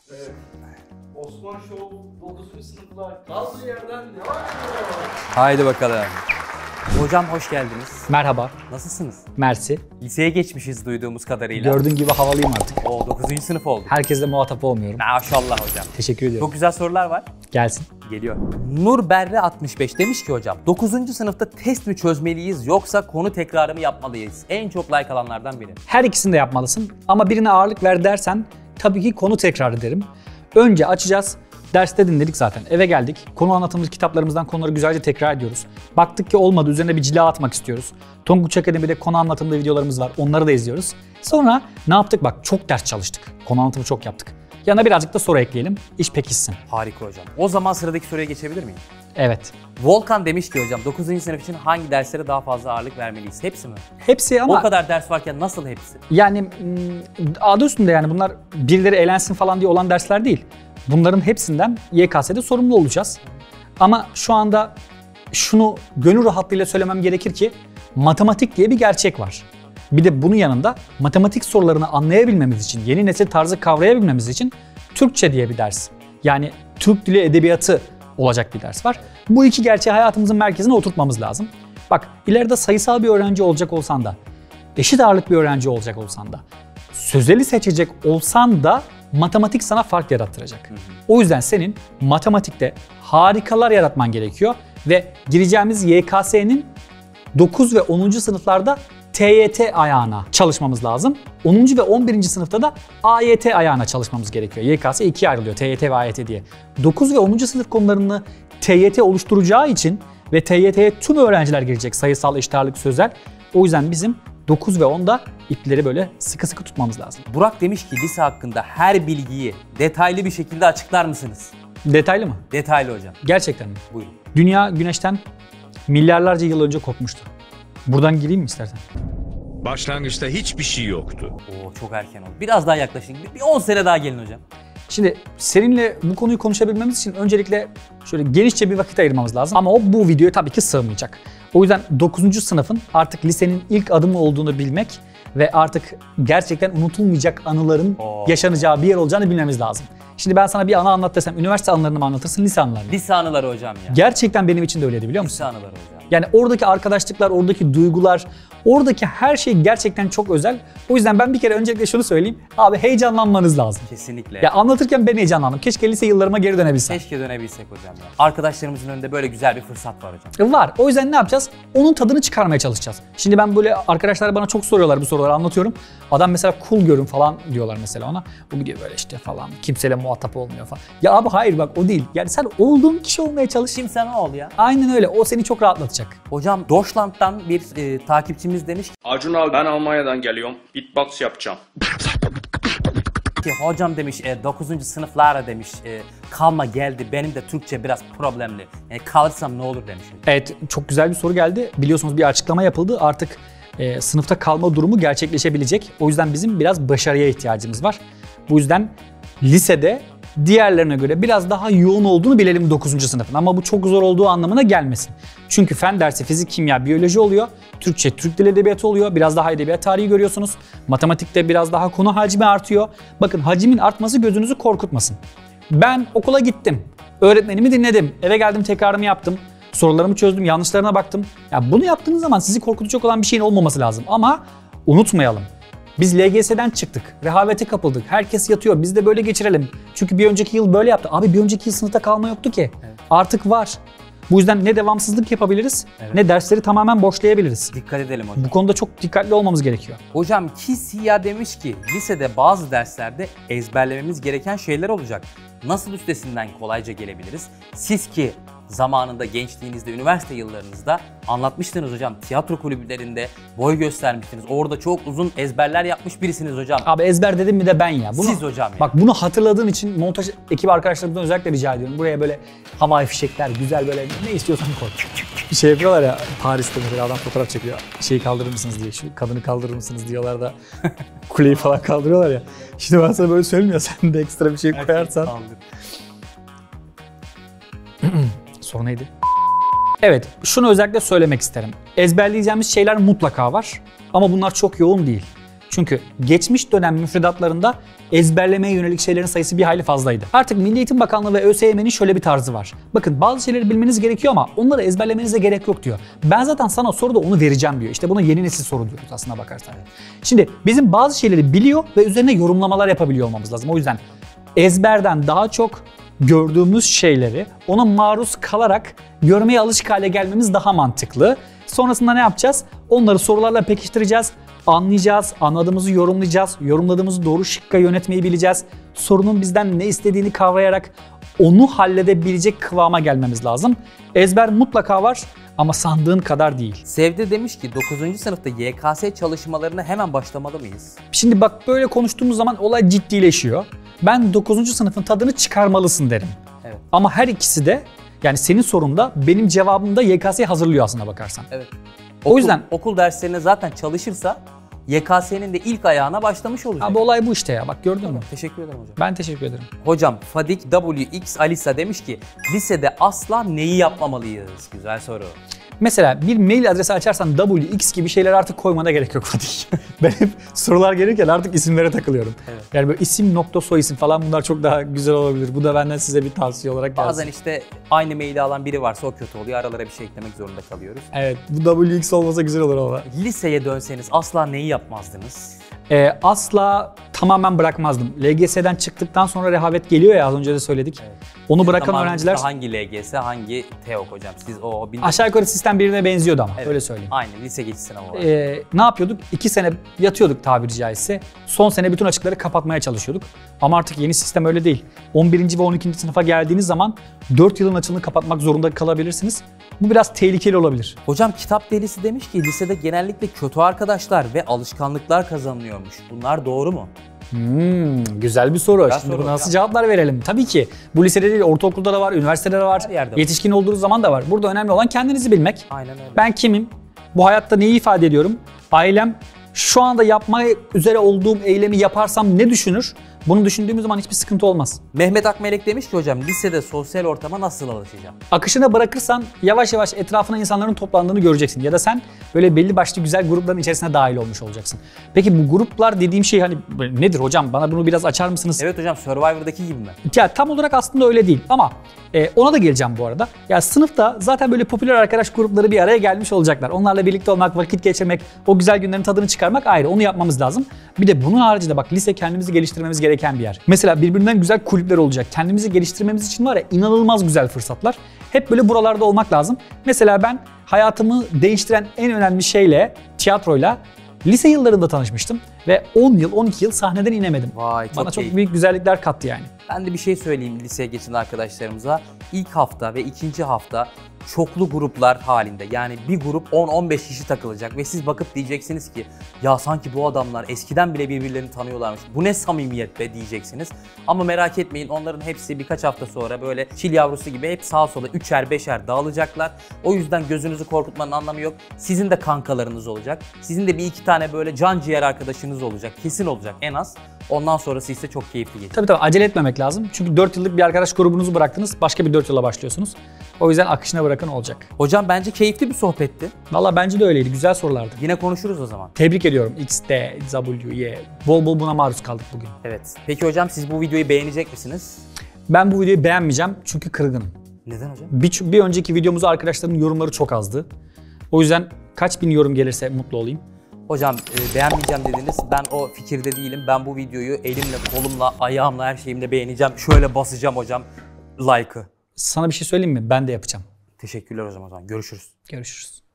Evet. Osman Show 9. sınıflar kaldığı yerden devam ediyor. Haydi bakalım. Hocam hoş geldiniz. Merhaba. Nasılsınız? Mersi. Liseye geçmişiz duyduğumuz kadarıyla. Gördüğün gibi havalıyım artık. O 9. sınıf oldu. Herkesle muhatap olmuyorum. Maşallah hocam. Teşekkür ediyorum. Çok güzel sorular var. Gelsin. Geliyor. Nur Berre 65 demiş ki hocam 9. sınıfta test mi çözmeliyiz yoksa konu tekrarı mı yapmalıyız? En çok like alanlardan biri. Her ikisini de yapmalısın ama birine ağırlık ver dersen tabii ki konu tekrarı derim. Önce açacağız. Derste dinledik zaten. Eve geldik. Konu anlatımımız kitaplarımızdan konuları güzelce tekrar ediyoruz. Baktık ki olmadı. Üzerine bir cila atmak istiyoruz. Tonguç Akademi'de konu anlatımlı videolarımız var. Onları da izliyoruz. Sonra ne yaptık? Bak çok ders çalıştık. Konu anlatımı çok yaptık. Yanına birazcık da soru ekleyelim. İş pekişsin. Harika hocam. O zaman sıradaki soruya geçebilir miyim? Evet. Volkan demiş ki hocam 9. sınıf için hangi derslere daha fazla ağırlık vermeliyiz? Hepsi mi? Hepsi ama... O kadar ders varken nasıl hepsi? Yani adı üstünde yani bunlar birileri eğlensin falan diye olan dersler değil. Bunların hepsinden YKS'de sorumlu olacağız. Ama şu anda şunu gönül rahatlığıyla söylemem gerekir ki matematik diye bir gerçek var. Bir de bunun yanında matematik sorularını anlayabilmemiz için, yeni nesil tarzı kavrayabilmemiz için Türkçe diye bir ders. Yani Türk Dili Edebiyatı olacak bir ders var. Bu iki gerçeği hayatımızın merkezine oturtmamız lazım. Bak ileride sayısal bir öğrenci olacak olsan da, eşit ağırlık bir öğrenci olacak olsan da, sözeli seçecek olsan da matematik sana fark yarattıracak. O yüzden senin matematikte harikalar yaratman gerekiyor ve gireceğimiz YKS'nin 9 ve 10. sınıflarda TYT ayağına çalışmamız lazım. 10. ve 11. sınıfta da AYT ayağına çalışmamız gerekiyor. YKS ikiye ayrılıyor TYT ve AYT diye. 9 ve 10. sınıf konularını TYT oluşturacağı için ve TYT'ye tüm öğrenciler girecek sayısal, eşit ağırlık, sözel. O yüzden bizim 9 ve 10'da ipleri böyle sıkı sıkı tutmamız lazım. Burak demiş ki lise hakkında her bilgiyi detaylı bir şekilde açıklar mısınız? Detaylı mı? Detaylı hocam. Gerçekten mi? Buyurun. Dünya güneşten milyarlarca yıl önce kopmuştu. Buradan gireyim mi istersen? Başlangıçta hiçbir şey yoktu. Oo çok erken oldu. Biraz daha yaklaşın. Bir 10 sene daha gelin hocam. Şimdi seninle bu konuyu konuşabilmemiz için öncelikle şöyle genişçe bir vakit ayırmamız lazım. Ama o bu videoya tabii ki sığmayacak. O yüzden 9. sınıfın artık lisenin ilk adımı olduğunu bilmek ve artık gerçekten unutulmayacak anıların yaşanacağı bir yer olacağını bilmemiz lazım. Şimdi ben sana bir anı anlat desem üniversite anılarını mı anlatırsın, lise anılarını? Lise anıları hocam ya. Gerçekten benim için de öyleydi biliyor musun? Lise anıları hocam. Yani oradaki arkadaşlıklar, oradaki duygular, oradaki her şey gerçekten çok özel. O yüzden ben bir kere öncelikle şunu söyleyeyim. Abi heyecanlanmanız lazım. Kesinlikle. Ya anlatırken ben heyecanlandım. Keşke lise yıllarıma geri dönebilsem. Keşke dönebilsek hocam ya. Arkadaşlarımızın önünde böyle güzel bir fırsat var hocam. Var. O yüzden ne yapacağız? Onun tadını çıkarmaya çalışacağız. Şimdi ben böyle arkadaşlar bana çok soruyorlar bu soruları anlatıyorum. Adam mesela cool görün falan diyorlar mesela ona. Bu gidiyor böyle işte falan. Kimseyle muhatap olmuyor falan. Ya abi hayır bak o değil. Yani sen olduğun kişi olmaya çalış. Kimse ne ol ya? Aynen öyle. O seni çok rahatlatacak. Hocam Deutschland'dan bir takipçimiz demiş Acun abi ben Almanya'dan geliyorum. Beatbox yapacağım. ki hocam demiş 9. sınıflara demiş kalma geldi benim de Türkçe biraz problemli. Yani kalırsam ne olur demiş. Evet çok güzel bir soru geldi. Biliyorsunuz bir açıklama yapıldı. Artık sınıfta kalma durumu gerçekleşebilecek. O yüzden bizim biraz başarıya ihtiyacımız var. Bu yüzden lisede diğerlerine göre biraz daha yoğun olduğunu bilelim 9. sınıfın. Ama bu çok zor olduğu anlamına gelmesin. Çünkü fen dersi fizik, kimya, biyoloji oluyor. Türkçe, Türk Dili Edebiyatı oluyor. Biraz daha edebiyat tarihi görüyorsunuz. Matematikte biraz daha konu hacmi artıyor. Bakın hacmin artması gözünüzü korkutmasın. Ben okula gittim. Öğretmenimi dinledim. Eve geldim tekrarımı yaptım. Sorularımı çözdüm, yanlışlarına baktım. Ya bunu yaptığınız zaman sizi korkutacak olan bir şeyin olmaması lazım. Ama unutmayalım. Biz LGS'den çıktık, rehavete kapıldık, herkes yatıyor, biz de böyle geçirelim. Çünkü bir önceki yıl böyle yaptı. Abi bir önceki yıl sınıfta kalma yoktu ki. Evet. Artık var. Bu yüzden ne devamsızlık yapabiliriz, ne dersleri tamamen boşlayabiliriz. Dikkat edelim hocam. Bu konuda çok dikkatli olmamız gerekiyor. Hocam Kisiya demiş ki lisede bazı derslerde ezberlememiz gereken şeyler olacak. Nasıl üstesinden kolayca gelebiliriz? Siz ki zamanında gençliğinizde, üniversite yıllarınızda anlatmıştınız hocam. Tiyatro kulüplerinde boy göstermiştiniz. Orada çok uzun ezberler yapmış birisiniz hocam. Abi ezber dedim mi de ben ya. Siz hocam ya. Bak bunu hatırladığın için montaj ekibi arkadaşlarımdan özellikle rica ediyorum. Buraya böyle havai fişekler, güzel böyle ne istiyorsan koy. Bir şey yapıyorlar ya Paris'te mesela adam fotoğraf çekiyor. Şeyi kaldırır mısınız diye, şu kadını kaldırır mısınız diyorlar da kuleyi falan kaldırıyorlar ya. İşte ben sana böyle söyleyeyim ya sen de ekstra bir şey koyarsan. Soru neydi? Evet, şunu özellikle söylemek isterim. Ezberleyeceğimiz şeyler mutlaka var ama bunlar çok yoğun değil. Çünkü geçmiş dönem müfredatlarında ezberlemeye yönelik şeylerin sayısı bir hayli fazlaydı. Artık Milli Eğitim Bakanlığı ve ÖSYM'nin şöyle bir tarzı var. Bakın bazı şeyleri bilmeniz gerekiyor ama onları ezberlemenize gerek yok diyor. Ben zaten sana soruda onu vereceğim diyor. İşte buna yeni nesil soru diyoruz aslına bakarsan. Şimdi bizim bazı şeyleri biliyor ve üzerine yorumlamalar yapabiliyor olmamız lazım. O yüzden ezberden daha çok gördüğümüz şeyleri ona maruz kalarak görmeye alışık hale gelmemiz daha mantıklı. Sonrasında ne yapacağız? Onları sorularla pekiştireceğiz. Anlayacağız, anladığımızı yorumlayacağız, yorumladığımızı doğru şıkka yönetmeyi bileceğiz. Sorunun bizden ne istediğini kavrayarak onu halledebilecek kıvama gelmemiz lazım. Ezber mutlaka var ama sandığın kadar değil. Sevde demiş ki 9. sınıfta YKS çalışmalarına hemen başlamalı mıyız? Şimdi bak böyle konuştuğumuz zaman olay ciddileşiyor. Ben 9. sınıfın tadını çıkarmalısın derim. Evet. Ama her ikisi de yani senin sorunda benim cevabımda YKS'ye hazırlıyor aslına bakarsan. Evet. O yüzden okul derslerine zaten çalışırsa YKS'nin de ilk ayağına başlamış olacak. abi olay bu işte ya, bak gördün mü? Teşekkür ederim hocam. Ben teşekkür ederim. Hocam Fadik WX Alisa demiş ki lisede asla neyi yapmamalıyız? Güzel soru. Mesela bir mail adresi açarsan WX gibi şeyler artık koymana gerek yok Fatih. Ben hep sorular gelirken artık isimlere takılıyorum. Evet. Yani böyle isim nokta soy isim falan bunlar çok daha güzel olabilir. Bu da benden size bir tavsiye olarak gelsin. Bazen işte aynı maili alan biri varsa o kötü oluyor. Aralara bir şey eklemek zorunda kalıyoruz. Evet, bu WX olmasa güzel olur ama. Liseye dönseniz asla neyi yapmazdınız? Asla tamamen bırakmazdım. LGS'den çıktıktan sonra rehavet geliyor ya, az önce de söyledik. Evet. Onu bırakan Zamanınızda öğrenciler hangi LGS, hangi TEOK hocam? Siz o aşağı yukarı sistem birbirine benziyordu ama Evet. öyle söyleyeyim. Aynı lise geçiş sınavı var. Ne yapıyorduk? 2 sene yatıyorduk tabiri caizse. Son sene bütün açıkları kapatmaya çalışıyorduk. Ama artık yeni sistem öyle değil. 11. ve 12. sınıfa geldiğiniz zaman 4 yılın açılını kapatmak zorunda kalabilirsiniz. Bu biraz tehlikeli olabilir. Hocam kitap delisi demiş ki lisede genellikle kötü arkadaşlar ve alışkanlıklar kazanılıyormuş. Bunlar doğru mu? Güzel bir soru. Güzel Şimdi soru buna nasıl hocam. cevaplar verelim? Tabii ki bu lisede değil, ortaokulda da var, üniversitede de var, Her yerde var. yetişkin olduğunuz zaman da var. Burada önemli olan kendinizi bilmek. Aynen öyle. Ben kimim? Bu hayatta neyi ifade ediyorum? Ailem şu anda yapmaya üzere olduğum eylemi yaparsam ne düşünür? Bunu düşündüğümüz zaman hiçbir sıkıntı olmaz. Mehmet Akmelek demiş ki hocam lisede sosyal ortama nasıl alışacağım? Akışına bırakırsan yavaş yavaş etrafına insanların toplandığını göreceksin. Ya da sen böyle belli başlı güzel grupların içerisine dahil olmuş olacaksın. Peki bu gruplar dediğim şey hani nedir hocam? Bana bunu biraz açar mısınız? Evet hocam Survivor'daki gibi mi? Ya tam olarak aslında öyle değil ama ona da geleceğim bu arada. Ya sınıfta zaten böyle popüler arkadaş grupları bir araya gelmiş olacaklar. Onlarla birlikte olmak, vakit geçirmek, o güzel günlerin tadını çıkarmak ayrı. Onu yapmamız lazım. Bir de bunun haricinde bak lise kendimizi geliştirmemiz gereken bir yer. Mesela birbirinden güzel kulüpler olacak. Kendimizi geliştirmemiz için var ya inanılmaz güzel fırsatlar. Hep böyle buralarda olmak lazım. Mesela ben hayatımı değiştiren en önemli şeyle, tiyatroyla lise yıllarında tanışmıştım. Ve 10 yıl, 12 yıl sahneden inemedim. Vay çok Bana çok keyifli. büyük güzellikler kattı yani. Ben de bir şey söyleyeyim liseye geçen arkadaşlarımıza. İlk hafta ve ikinci hafta çoklu gruplar halinde yani bir grup 10-15 kişi takılacak ve siz bakıp diyeceksiniz ki ya sanki bu adamlar eskiden bile birbirlerini tanıyorlarmış. Bu ne samimiyet be diyeceksiniz. Ama merak etmeyin onların hepsi birkaç hafta sonra böyle çil yavrusu gibi hep sağa sola 3'er 5'er dağılacaklar. O yüzden gözünüzü korkutmanın anlamı yok. Sizin de kankalarınız olacak. Sizin de bir iki tane böyle can ciğer arkadaşınız olacak. Kesin olacak en az. Ondan sonrası ise çok keyifli geçecek. Tabii acele etmemek lazım. Çünkü 4 yıllık bir arkadaş grubunuzu bıraktınız. Başka bir 4 yıla başlıyorsunuz. O yüzden akışına bırakın olacak. Hocam bence keyifli bir sohbetti. Valla bence de öyleydi. Güzel sorulardı. Yine konuşuruz o zaman. Tebrik ediyorum. X, D, W, Y. Bol bol buna maruz kaldık bugün. Evet. Peki hocam siz bu videoyu beğenecek misiniz? Ben bu videoyu beğenmeyeceğim çünkü kırgınım. Neden hocam? Bir önceki videomuza arkadaşlarımın yorumları çok azdı. O yüzden kaç bin yorum gelirse mutlu olayım. Hocam beğenmeyeceğim dediniz. Ben o fikirde değilim. Ben bu videoyu elimle, kolumla, ayağımla, her şeyimle beğeneceğim. Şöyle basacağım hocam like'ı. Sana bir şey söyleyeyim mi? Ben de yapacağım. Teşekkürler hocam o zaman. Görüşürüz. Görüşürüz.